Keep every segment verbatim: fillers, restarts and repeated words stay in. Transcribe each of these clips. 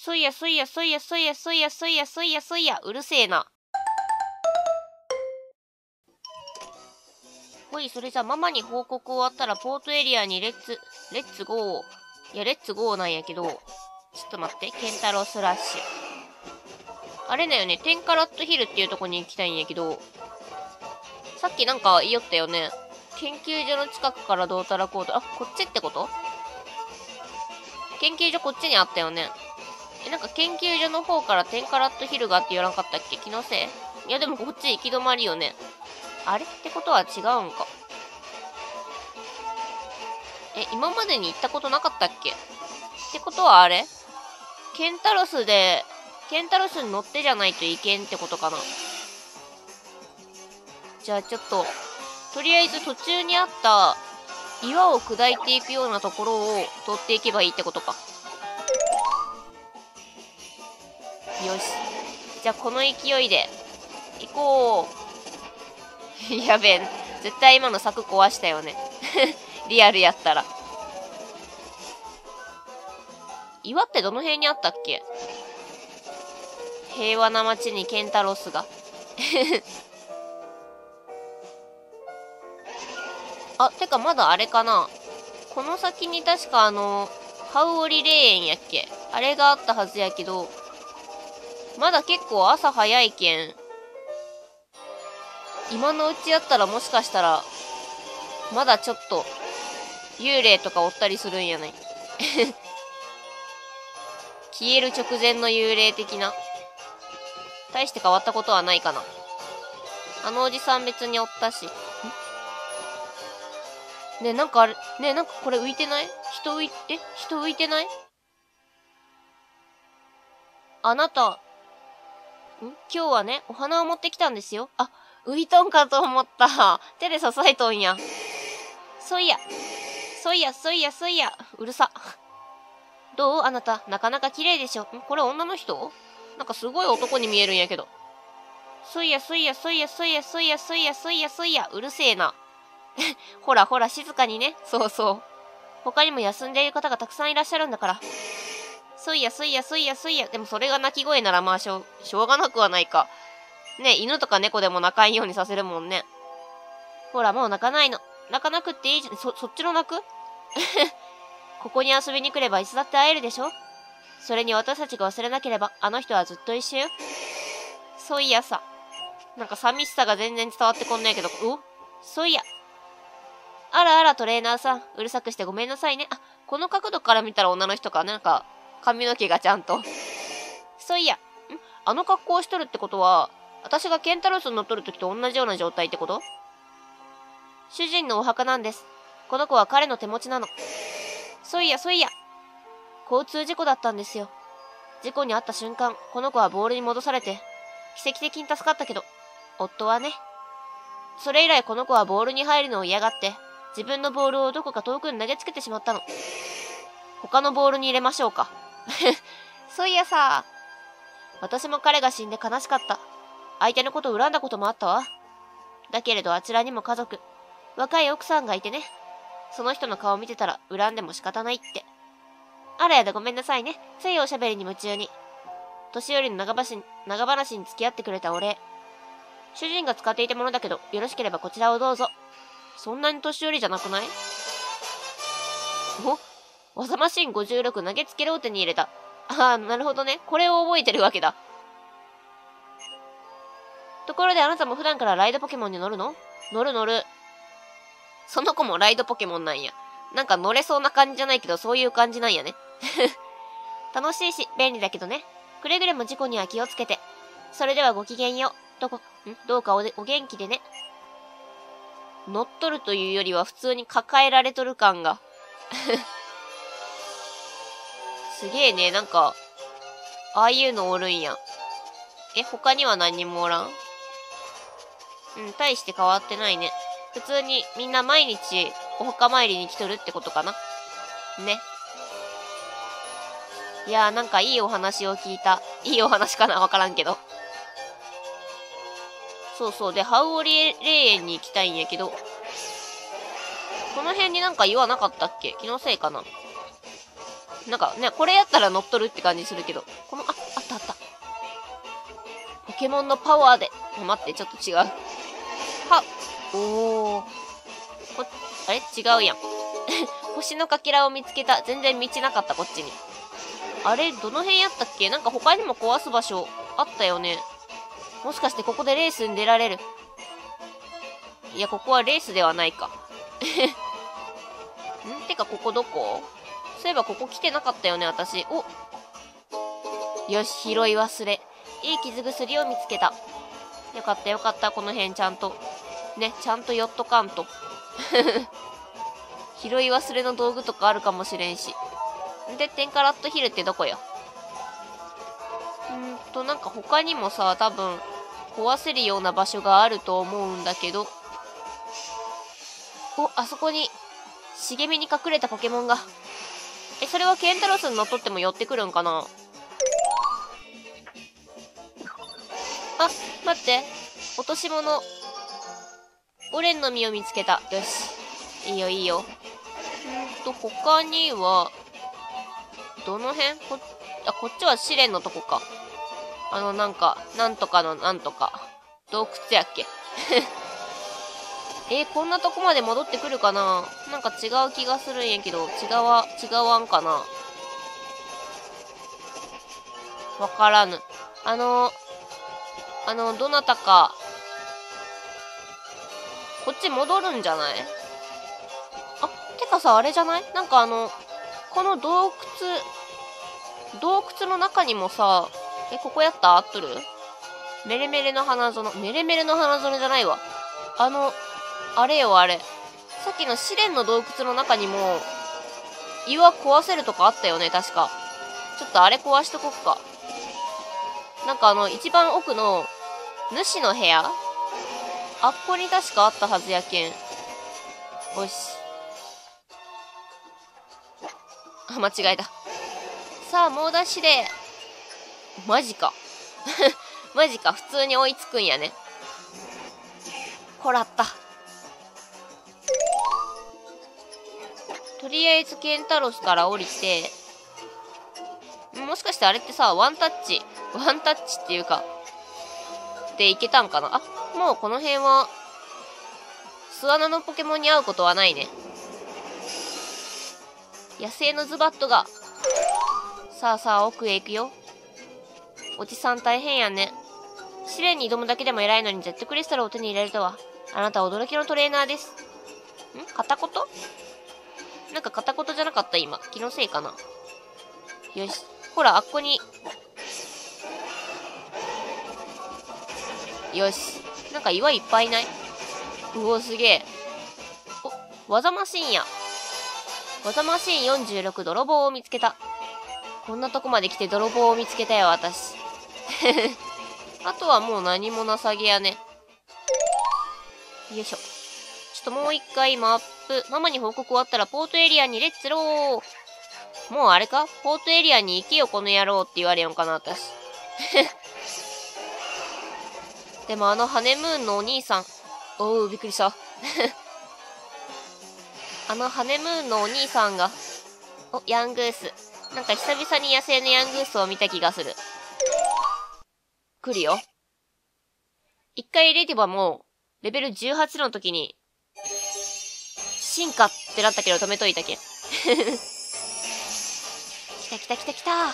そいやそいやそいやそいやそいやそいやそいやそいや、うるせえな。ほい、それじゃママに報告終わったらポートエリアにレッツ、レッツゴー。いや、レッツゴーなんやけど、ちょっと待って、ケンタロウスラッシュ。あれだよね、テンカラットヒルっていうとこに行きたいんやけど、さっきなんか言いよったよね。研究所の近くからどうたらこうと、あ、こっちってこと？研究所こっちにあったよね。え、なんか研究所の方からテンカラットヒルがあって言わなかったっけ？気のせい？いやでもこっち行き止まりよね。あれってことは違うんか。え、今までに行ったことなかったっけ？ってことはあれ？ケンタロスで、ケンタロスに乗ってじゃないといけんってことかな。じゃあちょっと、とりあえず途中にあった岩を砕いていくようなところを通っていけばいいってことか。よし。じゃあこの勢いで、行こう。やべえ。絶対今の柵壊したよね。リアルやったら。岩ってどの辺にあったっけ？平和な街にケンタロスが。あ、てかまだあれかな。この先に確かあの、ハウオリ霊園やっけ？あれがあったはずやけど、まだ結構朝早いけん、今のうちやったらもしかしたら、まだちょっと、幽霊とかおったりするんやない？消える直前の幽霊的な。大して変わったことはないかな。あのおじさん別におったし。ねえ、なんかあれ、ねえ、なんかこれ浮いてない？人浮い、え人浮いてない？あなた、ん今日はね、お花を持ってきたんですよ。あ、浮いとんかと思った。手で支えとんや。そいや。そいや、そいや、そいや。うるさ。どう？あなた、なかなか綺麗でしょ。んこれ女の人？なんかすごい男に見えるんやけど。そいや、そいや、そいや、そいや、そいや、そいや、そいや、そいや。うるせえな。ほらほら、静かにね。そうそう。他にも休んでいる方がたくさんいらっしゃるんだから。そいや、そいや、そいや、そいや。でもそれが鳴き声ならまあしょう、しょうがなくはないか。ね、犬とか猫でも鳴かんようにさせるもんね。ほら、もう泣かないの。泣かなくっていいじゃん。そ、そっちの泣く？ここに遊びに来ればいつだって会えるでしょ？それに私たちが忘れなければ、あの人はずっと一緒よ。そういやさ。なんか寂しさが全然伝わってこんないけど、お？そういや。あらあらトレーナーさん、うるさくしてごめんなさいね。あ、この角度から見たら女の人か、なんか、髪の毛がちゃんと。そういや。ん？あの格好をしとるってことは、私がケンタロスに乗っとる時と同じような状態ってこと？主人のお墓なんです。この子は彼の手持ちなの。そういや、そういや。交通事故だったんですよ。事故に遭った瞬間、この子はボールに戻されて、奇跡的に助かったけど、夫はね。それ以来この子はボールに入るのを嫌がって、自分のボールをどこか遠くに投げつけてしまったの。他のボールに入れましょうか。そういやさ、私も彼が死んで悲しかった。相手のことを恨んだこともあったわ。だけれどあちらにも家族、若い奥さんがいてね。その人の顔を見てたら恨んでも仕方ないって。あらやだごめんなさいね。ついおしゃべりに夢中に。年寄りの長話長話に付き合ってくれたお礼。主人が使っていたものだけど、よろしければこちらをどうぞ。そんなに年寄りじゃなくない？お？技マシンごじゅうろく投げつけろを手に入れた。ああ、なるほどね。これを覚えてるわけだ。ところであなたも普段からライドポケモンに乗るの？乗る乗る。その子もライドポケモンなんや。なんか乗れそうな感じじゃないけど、そういう感じなんやね。楽しいし、便利だけどね。くれぐれも事故には気をつけて。それではごきげんよう。どこ、んどうか お, でお元気でね。乗っとるというよりは普通に抱えられとる感が。すげえね、なんか、ああいうのおるんや。え、他には何にもおらん？うん、大して変わってないね。普通にみんな毎日お墓参りに来とるってことかな。ね。いやーなんかいいお話を聞いた。いいお話かなわからんけど。そうそう。で、ハウオリ霊園に行きたいんやけど、この辺になんか岩なかったっけ？気のせいかな。 なんかね、これやったら乗っ取るって感じするけど。この、あ、あったあった。ポケモンのパワーで。待って、ちょっと違う。はっ。おー。こ、あれ違うやん。星のかけらを見つけた。全然道なかった、こっちに。あれどの辺やったっけ？なんか他にも壊す場所あったよね。もしかしてここでレースに出られる？いや、ここはレースではないか。んてか、ここどこ？そういえばここ来てなかったよね、私。お！よし、拾い忘れ。いい傷薬を見つけた。よかったよかった、この辺ちゃんと。ね、ちゃんと寄っとかんと。拾い忘れの道具とかあるかもしれんし。で、テンカラットヒルってどこよ？んーと、なんか他にもさ、多分、壊せるような場所があると思うんだけど。お、あそこに、茂みに隠れたポケモンが。え、それはケンタロスに乗っ取っても寄ってくるんかな？あ、待って。落とし物。オレンの実を見つけた。よし。いいよいいよ。んーと、他には、どの辺？こ、あ、こっちは試練のとこか。あの、なんか、なんとかのなんとか。洞窟やっけ。えー、こんなとこまで戻ってくるかな？なんか違う気がするんやけど、違わ、違わんかな？わからぬ。あの、あの、どなたか、こっち戻るんじゃない？あ、てかさ、あれじゃない？なんかあの、この洞窟、洞窟の中にもさ、え、ここやった合っとる？メレメレの花園。メレメレの花園じゃないわ。あの、あれよあれ。さっきの試練の洞窟の中にも、岩壊せるとかあったよね、確か。ちょっとあれ壊しとこっか。なんかあの、一番奥の、主の部屋？あっこに確かあったはずやけん。よし。あ、間違えた。さあ、猛ダッシュで。マジか。マジか、普通に追いつくんやね。こらった。とりあえずケンタロスから降りて、もしかしてあれってさ、ワンタッチ、ワンタッチっていうか、でいけたんかなあ、もうこの辺は、巣穴のポケモンに会うことはないね。野生のズバットが。さあさあ、奥へ行くよ。おじさん大変やね。試練に挑むだけでも偉いのに Z クリスタルを手に入れるとは。あなたは驚きのトレーナーです。ん？片言？なんか片言じゃなかった今。気のせいかな。よし。ほら、あっこに。よし。なんか岩いっぱいない？うお、すげえ。お、技マシンや。技マシンよんじゅうろく、泥棒を見つけた。こんなとこまで来て泥棒を見つけたよ、私。あとはもう何もなさげやね。よいしょ。ちょっともう一回マップ。ママに報告終わったらポートエリアにレッツロー。もうあれか？ポートエリアに行けよ、この野郎って言われよんかな、私。でもあのハネムーンのお兄さん。おう、びっくりした。あのハネムーンのお兄さんが。お、ヤングース。なんか久々に野生のヤングースを見た気がする。来るよ。一回レディバも、レベルじゅうはちの時に、進化ってなったけど止めといたけん。来た来た来た来た。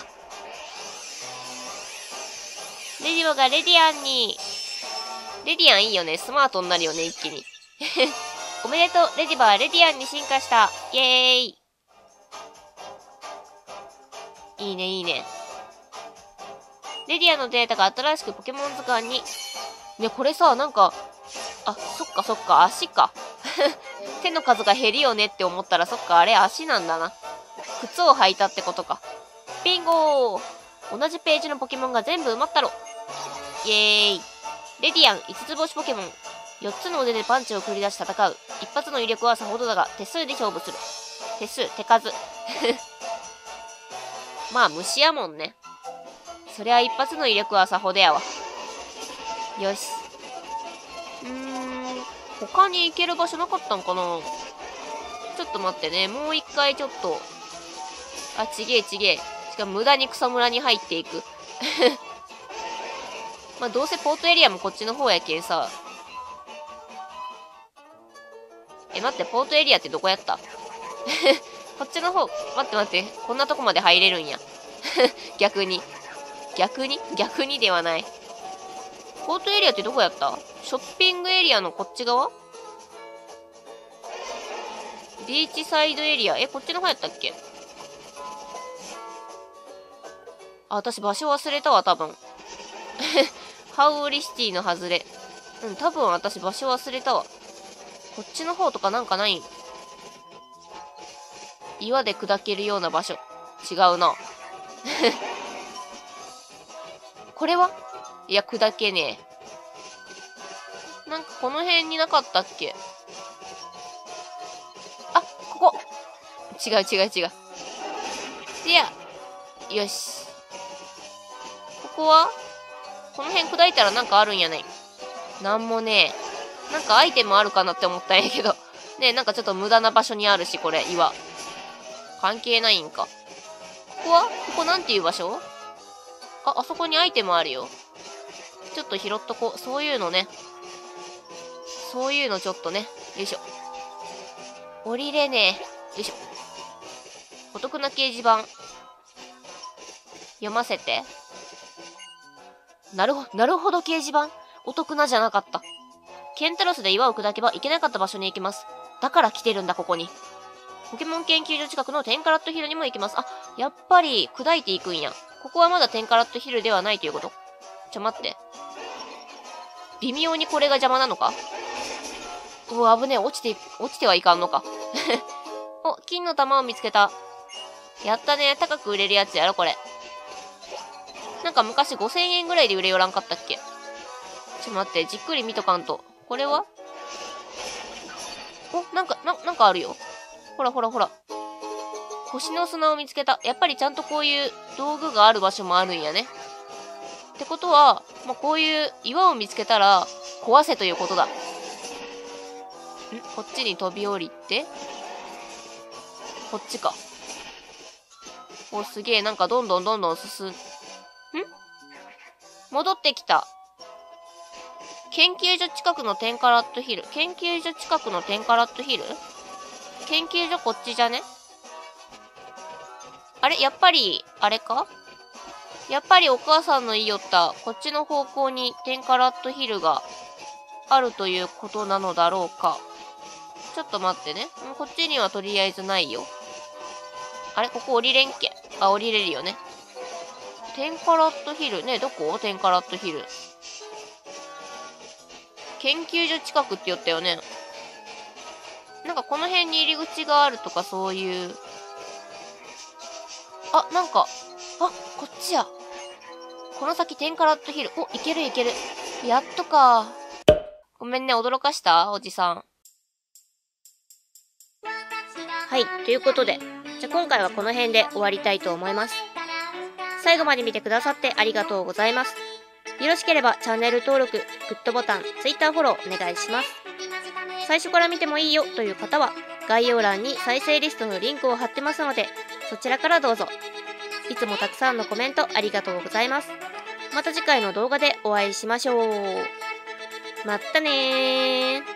レディバがレディアンに、レディアンいいよね。スマートになるよね、一気に。おめでとう、レディバはレディアンに進化した。イエーイ。いいね、いいね。レディアンのデータが新しくポケモン図鑑に。ね、これさ、なんか、あ、そっかそっか、足か。手の数が減るよねって思ったら、そっか、あれ足なんだな。靴を履いたってことか。ビンゴー！同じページのポケモンが全部埋まったろ。イエーイ。レディアンいつつ星ポケモン。よっつの腕でパンチを繰り出し戦う。一発の威力はさほどだが、手数で勝負する。手数、手数。まあ、虫やもんね。そりゃ一発の威力はさほどやわ。よし。うーん、他に行ける場所なかったんかな？ちょっと待ってね。もう一回ちょっと、 あ、ちげえちげえ。しかも無駄に草むらに入っていく。まあ、どうせポートエリアもこっちの方やけんさ。え、待って、ポートエリアってどこやったこっちの方、待って待って、こんなとこまで入れるんや。逆に。逆に逆にではない。ポートエリアってどこやった？ショッピングエリアのこっち側？ビーチサイドエリア。え、こっちの方やったっけ？あ、私場所忘れたわ、多分。ハウオリシティの外れ。うん、多分私場所忘れたわ。こっちの方とかなんかない？岩で砕けるような場所。違うな。これはいや、砕けねえ。なんかこの辺になかったっけ？あ、ここ。違う違う違う。でや。よし。ここはこの辺砕いたらなんかあるんやね。なんもねえ。なんかアイテムあるかなって思ったんやけど。ねえ、なんかちょっと無駄な場所にあるし、これ、岩。関係ないんか。ここはここなんていう場所？あ、あそこにアイテムあるよ。ちょっと拾っとこう。そういうのね。そういうのちょっとね。よいしょ。降りれねえ。よいしょ。お得な掲示板。読ませて。なるほど、なるほど掲示板。お得なじゃなかった。ケンタロスで岩を砕けば行けなかった場所に行けます。だから来てるんだ、ここに。ポケモン研究所近くのテンカラットヒルにも行けます。あ、やっぱり砕いていくんや。ここはまだテンカラットヒルではないということ。ちょ、待って。微妙にこれが邪魔なのか？うわ、危ねえ。落ちて、落ちてはいかんのか。お、金の玉を見つけた。やったね。高く売れるやつやろ、これ。なんか昔ごせんえんぐらいで売れよらんかったっけ？ちょっと待って。じっくり見とかんと。これは？お、なんか、な、なんかあるよ。ほらほらほら。星の砂を見つけた。やっぱりちゃんとこういう道具がある場所もあるんやね。ってことは、まあ、こういう岩を見つけたら壊せということだ。ん？こっちに飛び降りて。こっちか。お、すげえ。なんかどんどんどんどん進ん。ん？戻ってきた。研究所近くのテンカラットヒル。研究所近くのテンカラットヒル？研究所こっちじゃね？あれやっぱり、あれか？やっぱりお母さんの言いよった、こっちの方向にテンカラットヒルがあるということなのだろうか。ちょっと待ってね。こっちにはとりあえずないよ。あれここ降りれんけ？あ、降りれるよね。テンカラットヒル。ね、どこ？テンカラットヒル。研究所近くって言ったよね。なんかこの辺に入り口があるとかそういう。あ、なんか、あ、こっちや。この先テンカラットヒル。お、いけるいける。やっとか。ごめんね、驚かしたおじさん。はい、ということで。じゃあ今回はこの辺で終わりたいと思います。最後まで見てくださってありがとうございます。よろしければチャンネル登録、グッドボタン、Twitter フォローお願いします。最初から見てもいいよという方は、概要欄に再生リストのリンクを貼ってますので、そちらからどうぞ。いつもたくさんのコメントありがとうございます。また次回の動画でお会いしましょう。まったねー。